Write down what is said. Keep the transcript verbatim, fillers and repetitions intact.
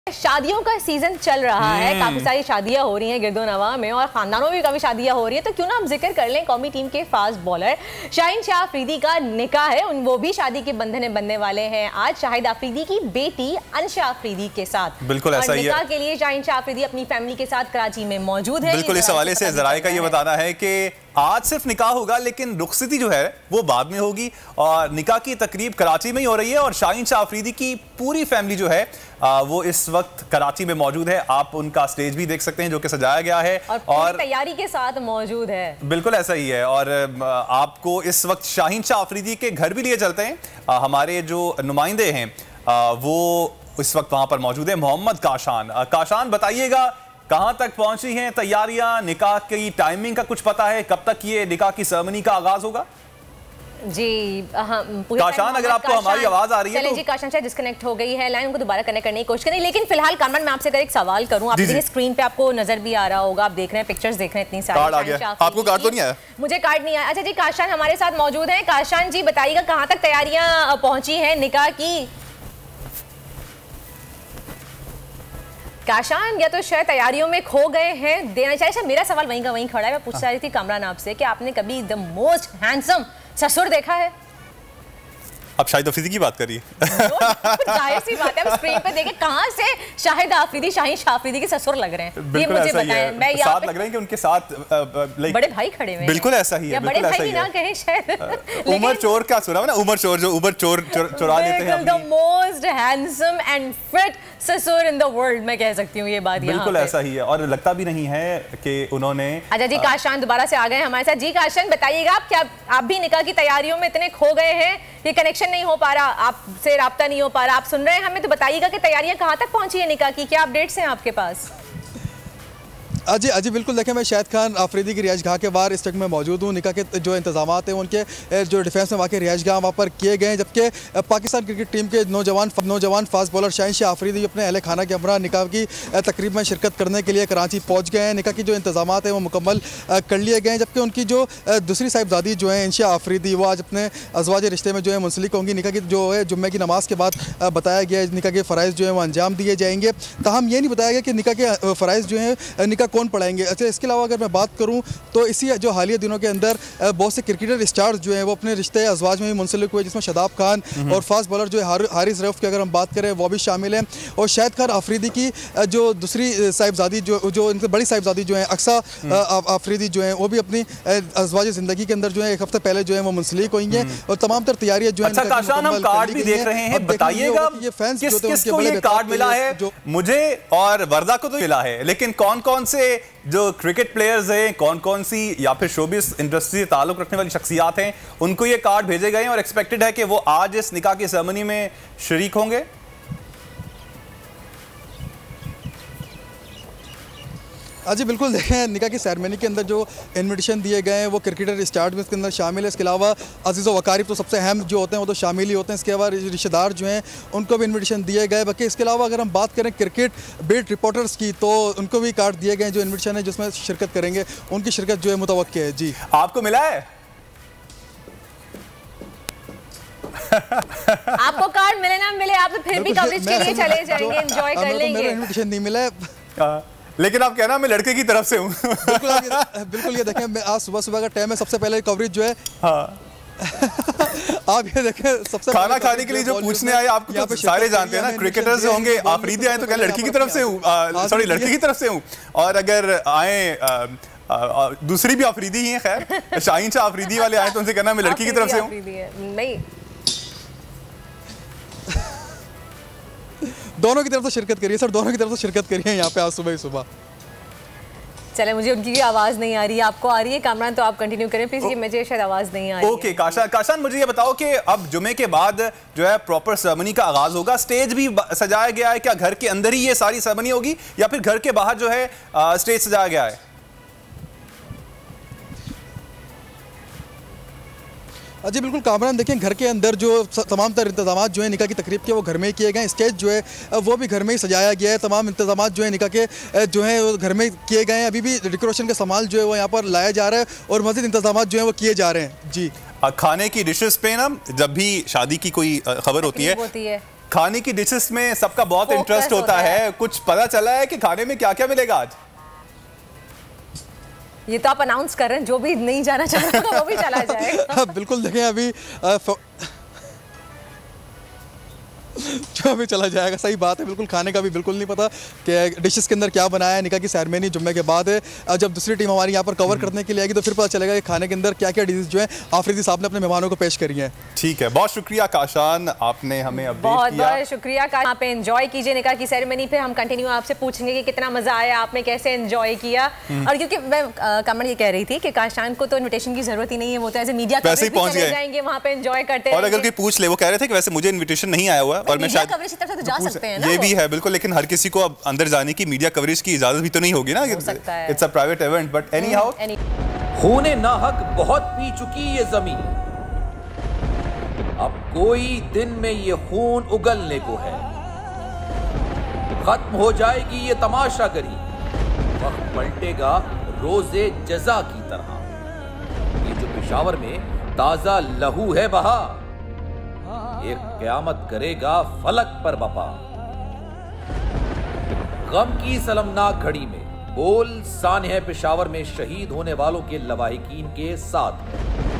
शादियों का सीजन चल रहा है, काफी सारी शादियां हो रही हैं गिरदो नवा में और खानदानों में भी काफी शादियां हो रही हैं, तो क्यों ना हम जिक्र कर लें कौमी टीम के फास्ट बॉलर शाहीन शाह अफरीदी का निकाह है। उन वो भी शादी के बंधन में बनने वाले हैं आज शाहिद अफरीदी की बेटी अंशा अफरीदी के साथ। बिल्कुल ऐसा ही है। निकाह के लिए शाहीन शाह अफरीदी अपनी फैमिली के साथ कराची में मौजूद है। बिल्कुल इस हवाले से जराए का ये बताना है कि आज सिर्फ निकाह होगा लेकिन रुखसती जो है वो बाद में होगी और निकाह की तकरीब कराची में ही हो रही है और शाहीन शाह अफरीदी की पूरी फैमिली जो है आ, वो इस वक्त कराची में मौजूद है। आप उनका स्टेज भी देख सकते हैं जो कि सजाया गया है और, और तैयारी के साथ मौजूद है। बिल्कुल ऐसा ही है और आपको इस वक्त शाहीन शाह अफरीदी के घर भी लिए चलते हैं। आ, हमारे जो नुमाइंदे हैं आ, वो इस वक्त वहां पर मौजूद है। मोहम्मद काशान, काशान बताइएगा कहां तक पहुंची हैं तैयारियां, निकाह की टाइमिंग का कुछ पता है, कब तक ये निकाह की सेरेमनी का आगाज होगा? जी काशान, अगर आपको हमारी आवाज आ रही है तो जी काशान शायद डिस्कनेक्ट हो गई है लाइन, उनको दोबारा कनेक्ट करने की कोशिश करें। लेकिन फिलहाल कामरान मैं आपसे अगर एक सवाल करूं, आप देखिए स्क्रीन पे आपको नजर भी आ रहा होगा, आप देख रहे हैं पिक्चर्स देख रहे हैं इतनी सारी। कार्ड आ गया, आपको कार्ड तो नहीं आया? मुझे कार्ड नहीं आया। अच्छा जी काशान हमारे साथ मौजूद है। काशान जी बताइएगा कहां तक तैयारियां पहुंची हैं निकाह की? काशान या तो शायद तैयारियों में खो गए हैं, देना चाहिए। अच्छा मेरा सवाल वहीं का वहीं खड़ा है, मैं पूछ रही थी कामरान आपसे कि आपने कभी द मोस्ट हैंडसम ससुर देखा है? अब शाहिद अफरीदी की बात करिए। जाहिर सी बात है, स्क्रीन पे देखें कहां से शाहिद अफरीदी शाहीन शाह अफरीदी के ससुर लग रहे हैं, ये मुझे बताएं। मैं यहाँ साथ लग रहे हैं कि उनके साथ बड़े भाई खड़े हुए हैं। बिल्कुल ऐसा ही है, बड़े भाई भी ना कहें शायद। उमर चोर का सुना ना, उमर चोर जो उमर चोर चुरा लेते हैं। The most handsome and fit ससुर इन द वर्ल्ड मैं कह सकती हूँ ये बात। बिल्कुल ऐसा ही है और लगता भी नहीं है कि उन्होंने। अच्छा जी काशान दोबारा से आ गए हमारे साथ। जी काशान बताइएगा आप क्या आप भी निकाह की तैयारियों में इतने खो गए हैं, ये कनेक्शन नहीं हो पा रहा, आपसे राब्ता नहीं हो पा रहा, आप सुन रहे हैं हमें, तो बताइएगा कि तैयारियां कहां तक पहुंची है निकाह की, क्या अपडेट्स हैं आपके पास? जी अजी बिल्कुल देखें, मैं शाहिद खान अफरीदी की रिहाइश गाह के बाहर इस वक्त में मौजूद हूँ। निकाह के जो इंतजाम हैं उनके जो डिफेंस में वाक़ रिहाइश गाह वहाँ पर किए गए हैं, जबकि पाकिस्तान क्रिकेट टीम के नौजवान नौजवान फास्ट बॉलर शाहीन शाह अफरीदी अपने अहल खाना के हमरा निकाह की तकरीब में शिरकत करने के लिए कराची पहुँच गए हैं। निकाह की जो इंतजाम हैं वो मुकम्मल कर लिए गए हैं, जबकि उनकी जो दूसरी साहिबजादी जो है इंशा अफरीदी वो आज अपने अज़वाज रिश्ते में जो है मुंसलिक होंगी। निकाह की जो है जुम्मे की नमाज के बाद बताया गया है निकाह के फ़राइज़ जो है वो अंजाम दिए जाएंगे। ताहम ये नहीं बताया गया कि निकाह के फ़राइज़ जो हैं निकाह कौन पढ़ाएंगे। अच्छा इसके अलावा अगर मैं बात करूं तो इसी जो हालिया दिनों के अंदर बहुत से क्रिकेटर स्टार्स जो हैं वो अपने रिश्ते अज़वाज में भी मुंसलिक हुए, जिसमें शादाब खान और फास्ट बॉलर जो है हारिस रऊफ़ की अगर हम बात करें वो भी शामिल हैं। और शाहिद खान अफरीदी की जो दूसरी साहिबजादी जो जो इनसे बड़ी साहिबजादी जो है अक्सा अफरीदी जो है वो भी अपनी अज़वाज ज़िंदगी के अंदर जो है एक हफ्ते पहले जो है वो मुंसलिक हुई हैं और तमाम तर तैयारियां जो है कार्ड भी देख रहे हैं। बताइएगा ये फैंस किसको ये कार्ड मिला है? मुझे और वर्दा को तो मिला है, लेकिन कौन कौन से जो क्रिकेट प्लेयर्स हैं, कौन कौन सी या फिर शोबिस इंडस्ट्री से ताल्लुक रखने वाली शख्सियात हैं, उनको ये कार्ड भेजे गए हैं और एक्सपेक्टेड है कि वो आज इस निकाह की सेरेमनी में शरीक होंगे। जी बिल्कुल देखें, निकाह की सेरेमनी के अंदर जो इन्विटेशन दिए गए हैं वो क्रिकेटर स्टार्ट में इसके अंदर शामिल है। इसके अलावा अजीज़ व वकारिब तो सबसे अहम जो होते हैं वो तो शामिल ही होते हैं। इसके अलावा रिश्तेदार जो हैं उनको भी इन्विटेशन दिए गए। बाकी इसके अलावा अगर हम बात करें क्रिकेट बीट रिपोर्टर्स की तो उनको भी कार्ड दिए गए जो इन्विटेशन है जिसमें शिरकत करेंगे, उनकी शिरकत जो है मुतवक्की है। जी आपको मिला है? आपको कार्ड मिले ना मिले आप तो फिर भी कवरेज के लिए चले जाएंगे, एंजॉय कर लेंगे। इन्विटेशन नहीं मिला है लेकिन आप कहना मैं लड़के की तरफ से हूँ। बिल्कुल बिल्कुल ये देखें, मैं आज सुबह सुबह का टाइम है, सबसे पहले कवरेज जो है हाँ। आप ये देखें सबसे खाना खाने के लिए जो पूछने आए आपको तो सारे जानते हैं ना, क्रिकेटर्स होंगे, अफरीदी आए तो क्या लड़की की तरफ से हूँ, सॉरी लड़की की तरफ से हूँ, और अगर आए दूसरी भी अफरीदी ही है, खैर शाहीन शाह अफरीदी वाले आए तो उनसे कहना मैं लड़की की तरफ से हूँ। नहीं दोनों की तरफ से शिरकत करिए सर, दोनों की तरफ से शिरकत करिए यहाँ पे आज सुबह ही सुबह। चले मुझे उनकी आवाज़ नहीं आ रही है, आपको आ रही है कामरान, तो आप कंटिन्यू करें प्लीज़, ये मुझे शायद आवाज़ नहीं आ रही है। ओके काशान, काशान मुझे ये बताओ कि अब जुमे के बाद जो है प्रॉपर सेरेमनी का आगाज़ होगा, स्टेज भी सजाया गया है, क्या घर के अंदर ही ये सारी सेरेमनी होगी या फिर घर के बाहर जो है स्टेज सजाया गया है? जी बिल्कुल कामरान, देखें घर के अंदर जो तमाम तर इंतजाम जो है निकाह की तकरीब के वो घर में ही किए गए। स्टेज जो है वो भी घर में ही सजाया गया है। तमाम इंतजाम जो है निकाह के जो है वो घर में किए गए हैं। अभी भी डेकोरेशन का सामान जो है वो यहाँ पर लाया जा रहा है और मज़ीद इंतजाम जो है वो किए जा रहे हैं। जी खाने की डिशेस पे ना जब भी शादी की कोई खबर होती है, होती है खाने की डिशेस में सबका बहुत इंटरेस्ट होता, होता है।, है कुछ पता चला है कि खाने में क्या क्या मिलेगा आज? ये तो आप अनाउंस कर रहे हैं, जो भी नहीं जाना चाह रहा वो भी चला जाएगा। बिल्कुल देखें अभी आ, जो अभी चला जाएगा, सही बात है। बिल्कुल खाने का भी बिल्कुल नहीं पता कि डिशेस के अंदर क्या बनाया है। निकाह की सेरेमनी जुम्मे के बाद है। जब दूसरी टीम हमारी यहाँ पर कवर करने के लिए आएगी तो फिर पता चलेगा कि खाने के अंदर क्या क्या डिशेस जो है आफरीदी साहब ने अपने मेहमानों को पेश करी हैं। ठीक है, बहुत शुक्रिया काशान, आपने हमें अपडेट बहुत किया। बहुत शुक्रिया। यहाँ पे एंजॉय कीजिए निकाह की सेरेमनी। फिर हम कंटिन्यू आपसे पूछेंगे कि कितना मजा आया, आपने कैसे एंजॉय किया। और क्योंकि मैं कमर ये कह रही थी कि काशान को तो इन्विटेशन की जरूरत ही नहीं है, वो तो एज ए मीडिया कवरेज भी चले जाएंगे वहाँ पे एंजॉय करते। और अगर कोई पूछ ले, वो कह रहे थे कि वैसे मुझे इन्विटेशन नहीं आया हुआ और मैं शायद तो जा सकते हैं ना, ये भी है बिल्कुल, लेकिन हर किसी को अब अंदर जाने की मीडिया कवरेज की इजाजत भी तो नहीं होगी ना। It's a private event, but anyhow खूने नाहक बहुत पी चुकी ये जमीन, अब कोई दिन में ये खून उगलने को है। खत्म हो जाएगी ये तमाशागरी, वक्त पलटेगा रोजे जजा की तरह। ये जो पेशावर में ताजा लहू है बहा, एक क़यामत करेगा फलक पर बपा। गम की सलमनाक घड़ी में बोल सानह पेशावर में शहीद होने वालों के लवाहिकीन के साथ है।